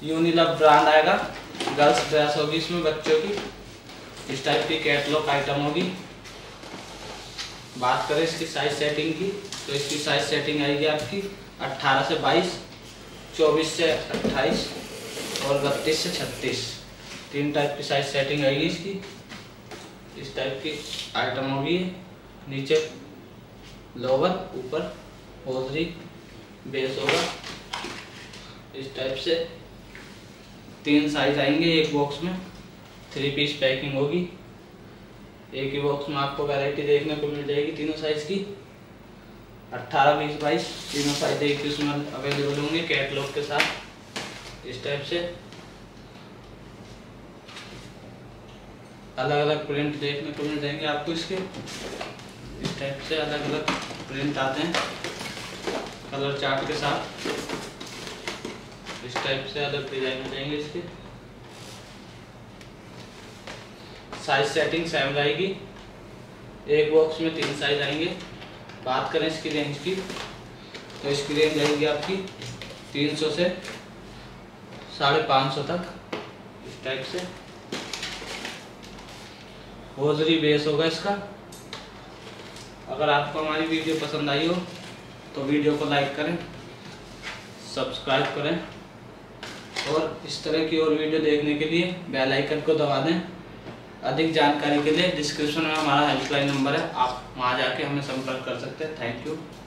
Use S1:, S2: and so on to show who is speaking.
S1: यूनिलव brand आएगा। Girls dress होगी इसमें बच्चों की, इस टाइप की कैटलॉग आइटम होगी। बात करें इसकी साइज सेटिंग की तो इसकी साइज सेटिंग आएगी आपकी 18 से 22, 24 से 28 और 32 से 36। 3 टाइप की साइज सेटिंग आएगी इसकी। इस टाइप की आइटम होगी। नीचे लोवर, ऊपर होजरी बेस होगा। इस टाइप से 3 साइज आएंगे एक बॉक्स में। 3 पीस पैकिंग होगी। एक ही बॉक्स में आपको वैरायटी देखने को मिल जाएगी तीनों साइज की। 18, 20, 22 तीनों साइज एक पीस में अवेलेबल होंगे कैटलॉग के साथ। इस टाइप से अलग अलग प्रिंट देखने को मिल जाएंगे आपको इसके। इस टाइप से अलग अलग प्रिंट आते हैं कलर चार्ट के साथ। इस टाइप से अलग डिजाइन मिल जाएंगे इसके। साइज सेटिंग सेम रहेगी। एक बॉक्स में 3 साइज आएंगे। बात करें इसकी रेंज की तो इसकी रेंज आएगी आपकी 300 से 550 तक। इस टाइप से होजरी बेस होगा इसका। अगर आपको हमारी वीडियो पसंद आई हो तो वीडियो को लाइक करें, सब्सक्राइब करें और इस तरह की और वीडियो देखने के लिए बेल आइकन को दबा दें। अधिक जानकारी के लिए डिस्क्रिप्शन में हमारा हेल्पलाइन नंबर है, आप वहां जाके हमें संपर्क कर सकते हैं। Thank you.